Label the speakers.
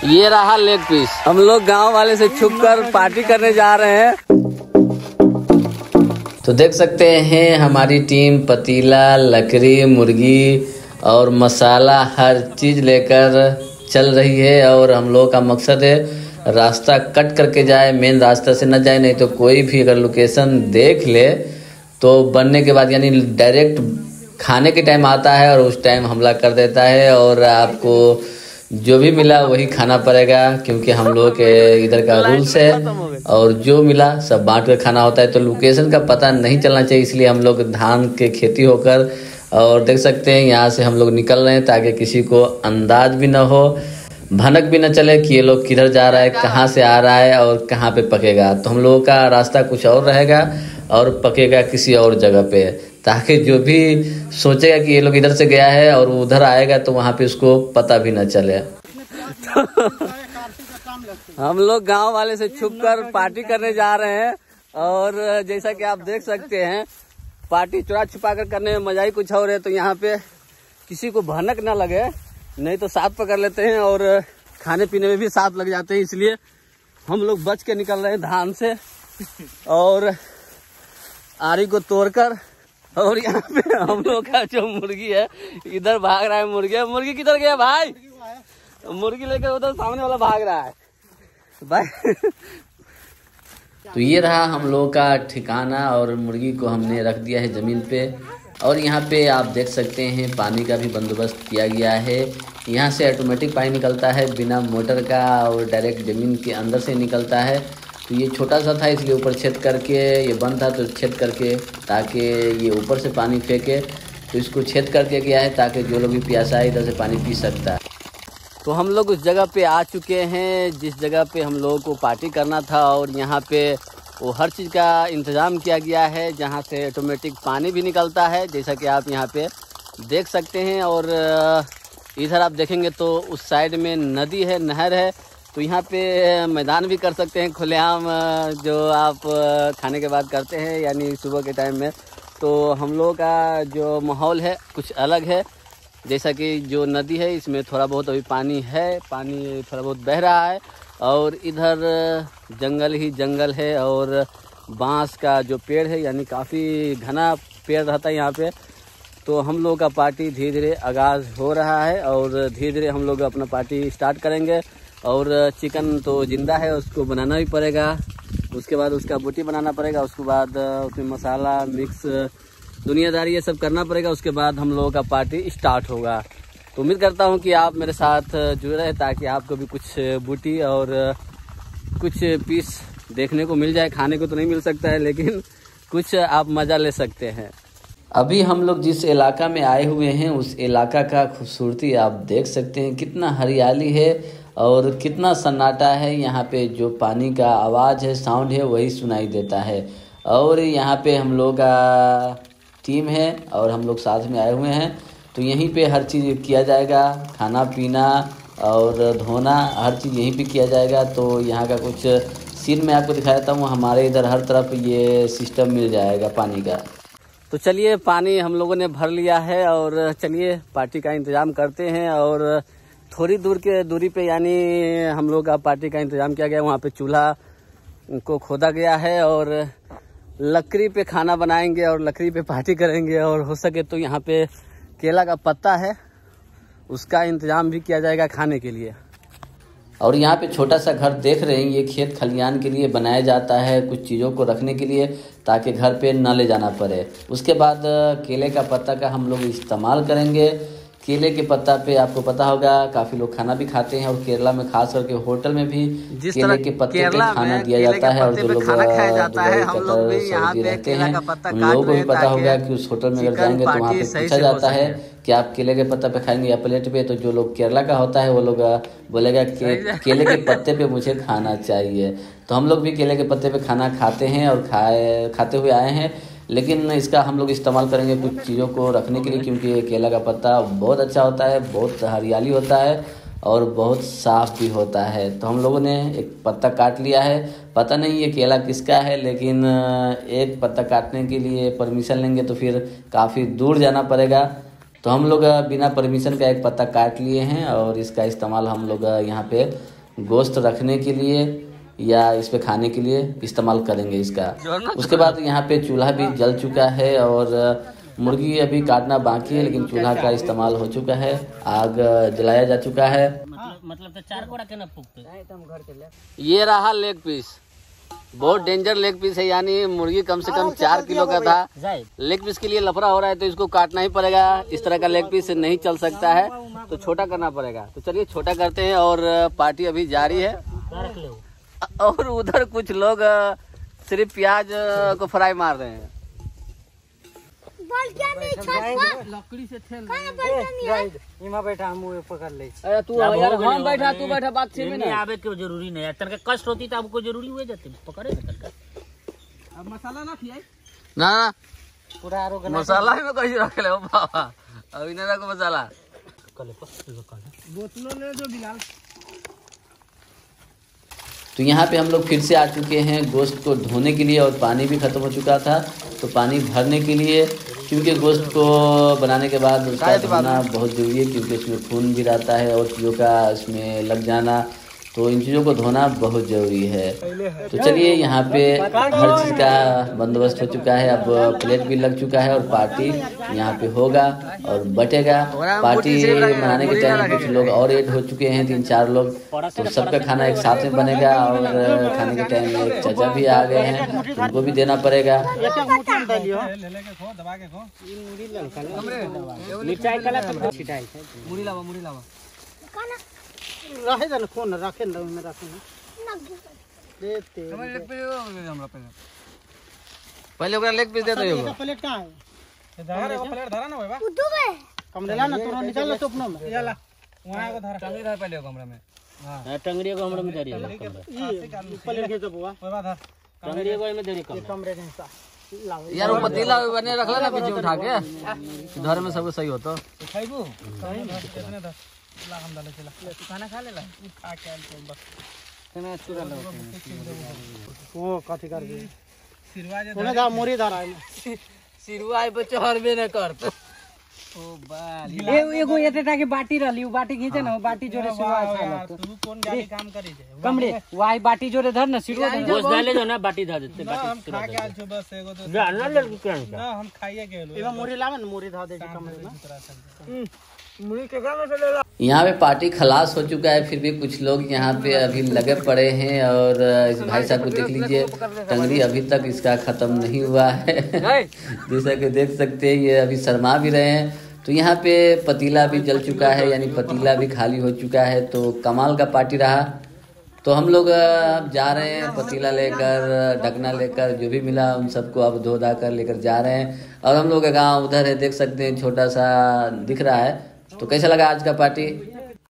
Speaker 1: ये रहा leg piece. हम लोग गांव वाले से छुपकर पार्टी करने जा रहे हैं। तो देख सकते हैं हमारी टीम पतीला, लकड़ी, मुर्गी और मसाला हर चीज लेकर चल रही है। और हम लोग का मकसद है रास्ता कट करके जाए, मेन रास्ता से न जाए, नहीं तो कोई भी अगर लोकेशन देख ले तो बनने के बाद यानी डायरेक्ट खाने के टाइम आता है और उस टाइम हमला कर देता है। और आपको जो भी मिला वही खाना पड़ेगा, क्योंकि हम लोग के इधर का रूल्स है। और जो मिला सब बांट कर खाना होता है। तो लोकेशन का पता नहीं चलना चाहिए, इसलिए हम लोग धान के खेती होकर और देख सकते हैं यहाँ से हम लोग निकल रहे हैं, ताकि किसी को अंदाज भी न हो, भनक भी न चले कि ये लोग किधर जा रहा है, कहाँ से आ रहा है और कहाँ पे पकेगा। तो हम लोगों का रास्ता कुछ और रहेगा और पकेगा किसी और जगह पे, ताकि जो भी सोचेगा कि ये लोग इधर से गया है और उधर आएगा तो वहाँ पे उसको पता भी न चले। हम लोग गांव वाले से छुपकर पार्टी करने जा रहे हैं। और जैसा कि आप देख सकते हैं पार्टी चुरा छुपा कर करने में मजा ही कुछ और है। तो यहाँ पे किसी को भनक ना लगे, नहीं तो साथ पकड़ लेते हैं और खाने पीने में भी साथ लग जाते हैं। इसलिए हम लोग बच के निकल रहे हैं धान से और आरी को तोड़कर। और यहाँ पे हम लोग का जो मुर्गी है इधर भाग रहा है। मुर्गी किधर गया भाई? मुर्गी लेकर उधर सामने वाला भाग रहा है भाई। तो ये रहा हम लोगों का ठिकाना और मुर्गी को हमने रख दिया है ज़मीन पे। और यहाँ पे आप देख सकते हैं पानी का भी बंदोबस्त किया गया है। यहाँ से ऑटोमेटिक पानी निकलता है बिना मोटर का और डायरेक्ट ज़मीन के अंदर से निकलता है। तो ये छोटा सा था इसलिए ऊपर छेद करके, ये बंद था तो छेद करके, ताकि ये ऊपर से पानी फेंके। तो इसको छेद करके गया है ताकि जो लोग भी प्यासा है इधर से पानी पी सकता है। तो हम लोग उस जगह पे आ चुके हैं जिस जगह पे हम लोगों को पार्टी करना था। और यहाँ पे वो हर चीज़ का इंतज़ाम किया गया है, जहाँ से ऑटोमेटिक पानी भी निकलता है, जैसा कि आप यहाँ पे देख सकते हैं। और इधर आप देखेंगे तो उस साइड में नदी है, नहर है। तो यहाँ पे मैदान भी कर सकते हैं खुलेआम, जो आप खाने के बाद करते हैं यानी सुबह के टाइम में। तो हम लोगों का जो माहौल है कुछ अलग है। जैसा कि जो नदी है इसमें थोड़ा बहुत अभी पानी है, पानी थोड़ा बहुत बह रहा है। और इधर जंगल ही जंगल है और बांस का जो पेड़ है यानी काफ़ी घना पेड़ रहता है यहाँ पे। तो हम लोग का पार्टी धीरे धीरे आगाज़ हो रहा है और धीरे धीरे हम लोग अपना पार्टी स्टार्ट करेंगे। और चिकन तो ज़िंदा है, उसको बनाना भी पड़ेगा, उसके बाद उसका बोटी बनाना पड़ेगा, उसके बाद उसमें मसाला मिक्स दुनियादारी ये सब करना पड़ेगा। उसके बाद हम लोगों का पार्टी स्टार्ट होगा। तो उम्मीद करता हूँ कि आप मेरे साथ जुड़े रहे, ताकि आपको भी कुछ बूटी और कुछ पीस देखने को मिल जाए। खाने को तो नहीं मिल सकता है, लेकिन कुछ आप मज़ा ले सकते हैं। अभी हम लोग जिस इलाका में आए हुए हैं उस इलाका का खूबसूरती आप देख सकते हैं, कितना हरियाली है और कितना सन्नाटा है। यहाँ पे जो पानी का आवाज़ है, साउंड है, वही सुनाई देता है। और यहाँ पे हम लोग का टीम है और हम लोग साथ में आए हुए हैं। तो यहीं पे हर चीज़ किया जाएगा, खाना पीना और धोना हर चीज़ यहीं पे किया जाएगा। तो यहाँ का कुछ सीन मैं आपको दिखाता हूँ। हमारे इधर हर तरफ ये सिस्टम मिल जाएगा पानी का। तो चलिए पानी हम लोगों ने भर लिया है और चलिए पार्टी का इंतज़ाम करते हैं। और थोड़ी दूर के दूरी पे यानी हम लोग का पार्टी का इंतज़ाम किया गया, वहाँ पे चूल्हा को खोदा गया है और लकड़ी पे खाना बनाएंगे और लकड़ी पे पार्टी करेंगे। और हो सके तो यहाँ पे केला का पत्ता है, उसका इंतज़ाम भी किया जाएगा खाने के लिए। और यहाँ पे छोटा सा घर देख रहे हैं, ये खेत खलियान के लिए बनाया जाता है, कुछ चीज़ों को रखने के लिए, ताकि घर पे न ले जाना पड़े। उसके बाद केले का पत्ता का हम लोग इस्तेमाल करेंगे। केले के पत्ता पे आपको पता होगा काफ़ी लोग खाना भी खाते हैं और केरला में खास करके होटल में भी केले के पत्ते पे खाना दिया जाता है। और जो लोग सऊदी रहते हैं उन लोगों को भी पता होगा कि उस होटल में अगर जाएंगे तो वहाँ पे पूछा जाता है कि आप केले के पत्ता पे खाएंगे या प्लेट पे। तो जो लोग केरला का होता है वो लोग बोलेगा कि केले के पत्ते पे मुझे खाना चाहिए। तो हम लोग भी केले के पत्ते पे खाना खाते हैं और खाते हुए आए हैं। लेकिन इसका हम लोग इस्तेमाल करेंगे कुछ चीज़ों को रखने के लिए, क्योंकि ये केला का पत्ता बहुत अच्छा होता है, बहुत हरियाली होता है और बहुत साफ़ भी होता है। तो हम लोगों ने एक पत्ता काट लिया है। पता नहीं ये केला किसका है, लेकिन एक पत्ता काटने के लिए परमिशन लेंगे तो फिर काफ़ी दूर जाना पड़ेगा। तो हम लोग बिना परमिशन का एक पत्ता काट लिए हैं और इसका इस्तेमाल हम लोग यहाँ पे
Speaker 2: गोश्त रखने के लिए या इस पे खाने के लिए इस्तेमाल करेंगे इसका। उसके बाद यहाँ पे चूल्हा भी जल चुका है और मुर्गी अभी काटना बाकी है, लेकिन चूल्हा का इस्तेमाल हो चुका है, आग जलाया जा चुका है।
Speaker 3: मतलब तो 4 कोड़ा के ना फूकते।
Speaker 1: ये रहा लेग पीस, बहुत डेंजर लेग पीस है, यानी मुर्गी कम से कम 4 किलो का था। लेग पीस के लिए लफड़ा हो रहा है तो इसको काटना ही पड़ेगा। इस तरह का लेग पीस नहीं चल सकता है तो छोटा करना पड़ेगा। तो चलिए छोटा करते हैं और पार्टी अभी जारी है। और उधर कुछ लोग सिर्फ प्याज को फ्राई मार रहे हैं।
Speaker 3: लकड़ी से
Speaker 4: बैठा हम पकड़ ले।
Speaker 1: तू यार हम बैठा तू बैठा, बात से भी नहीं
Speaker 3: आवे के जरूरी नहीं है। तनका कष्ट होती तो आपको जरूरी हुए जाते पकड़े तनका।
Speaker 4: अब मसाला ना खियाई
Speaker 1: ना
Speaker 4: पूरा आरो
Speaker 1: मसाला में कैसे रख ले बाबा, अभी नहीं रखो मसाला।
Speaker 4: बोतलों ले जो बिलाल।
Speaker 2: तो यहाँ पे हम लोग फिर से आ चुके हैं गोश्त को धोने के लिए, और पानी भी ख़त्म हो चुका था तो पानी भरने के लिए, क्योंकि गोश्त को बनाने के बाद उसका धोना बहुत ज़रूरी है, क्योंकि इसमें खून भी रहता है और चीज़ों का इसमें लग जाना, तो इन चीज़ों को धोना बहुत ज़रूरी है। तो चलिए यहाँ पे हर चीज़ का बंदोबस्त हो चुका है, अब प्लेट भी लग चुका है और पार्टी यहाँ पे होगा और बटेगा। पार्टी मनाने के टाइम कुछ लोग और ऐड हो चुके हैं, 3-4 लोग, तो सबका खाना एक साथ में बनेगा। और खाने के टाइम में एक चाचा भी आ गए हैं, उनको भी देना पड़ेगा।
Speaker 4: रहे जन कौन रखे न में रखे देते
Speaker 1: पहले ओकरा लेग पीस दे दो।
Speaker 4: प्लेट कहां है? धरा प्लेट धरा ना बाबा कमरे ला ना तोरा निकाल ले सपनों में याला वहां को धरा टंगरी धर पहले कमरे में। हां
Speaker 3: टंगड़ी को हमरा में धरी
Speaker 4: ये प्लेट के जब हुआ बाबा धर
Speaker 3: टंगड़ी को में धरी
Speaker 4: कमरे में सा
Speaker 1: यार वो पतीला बने रखला ना पीछे उठा के, घर में सब सही होता।
Speaker 4: खाइबू कितने धर ला हम डाले चला खाना खा लेला खा के आल तो बस तने चूरा लो वो काठी कर दे सिरवा जे तने दा मोरी धरा है
Speaker 1: सिरवा आई बच्चे हरबे न कर
Speaker 4: ओ बाल
Speaker 3: एगो एटेटा के बाटी रहली, उ बाटी खींचे ना, बाटी जोरे सिरवा अच्छा लगतो।
Speaker 4: तू कौन गाड़ी काम करी जे
Speaker 3: कमरे वाई बाटी जोरे धर ना सिरवा गोश्त डाले जो ना बाटी धर देते बाटी
Speaker 4: हम खा के आल छो बस एगो तो
Speaker 3: ना ले के
Speaker 4: ना हम खाइए के लो
Speaker 3: एगो मोरी लावे ना, मोरी धा दे कमरे में
Speaker 4: मुड़ी के गाने से ले ला।
Speaker 2: यहाँ पे पार्टी खलास हो चुका है, फिर भी कुछ लोग यहाँ पे अभी लगे पड़े हैं। और इस भाई साहब को देख लीजिए, टंगड़ी अभी तक इसका ख़त्म नहीं हुआ है। जैसा कि देख सकते हैं ये अभी शर्मा भी रहे हैं। तो यहाँ पे पतीला भी जल चुका है, यानी पतीला भी खाली हो चुका है। तो कमाल का पार्टी रहा। तो हम लोग जा रहे हैं पतीला लेकर, ढकना लेकर, जो भी मिला उन सबको अब धो धा कर लेकर जा रहे हैं। और हम लोग का गाँव उधर है, देख सकते हैं, छोटा सा दिख रहा है। तो कैसा लगा आज का पार्टी?